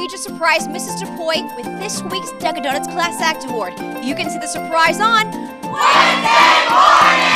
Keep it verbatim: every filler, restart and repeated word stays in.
we just surprised Missus DePoy with this week's Dunkin' Donuts Class Act Award. You can see the surprise on Wednesday morning!